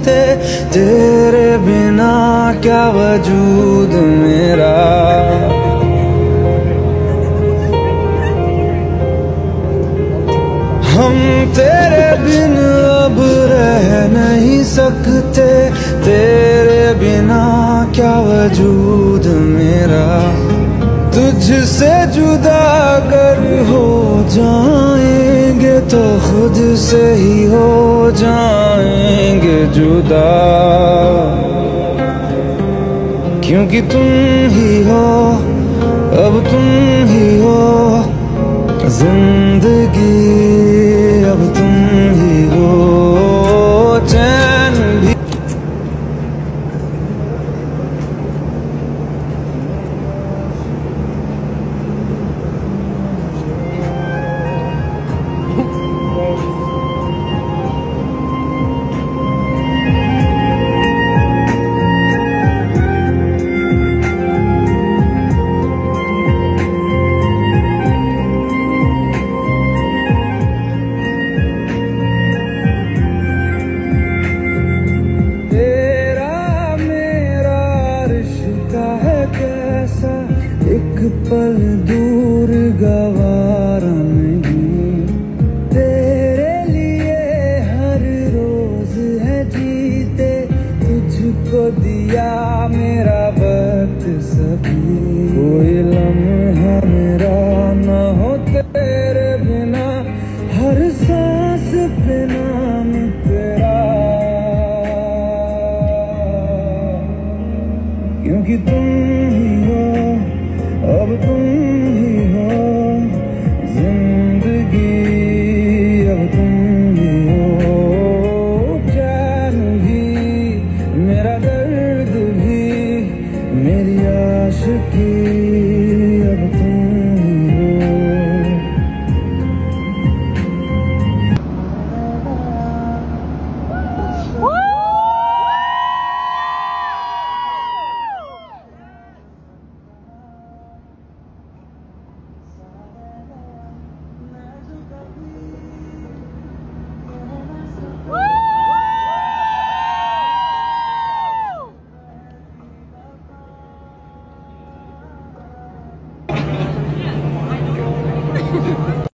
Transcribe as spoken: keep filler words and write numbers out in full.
सकते, तेरे बिना क्या वजूद मेरा। हम तेरे बिन अब रह नहीं सकते, तेरे बिना क्या वजूद मेरा। तुझसे जुदा अगर हो जाएंगे तो खुद से ही हो जाएंगे जुदा, क्योंकि तुम ही हो, अब तुम ही हो जिंदगी, अब तुम ही हो चैन भी। एक पल दूर गवारा नहीं, तेरे लिए हर रोज है जीते, तुझको दिया मेरा वक्त सभी। कोई लम्हा मेरा ना हो तेरे बिना, हर सांस पे नाम तेरा, क्योंकि तुम ही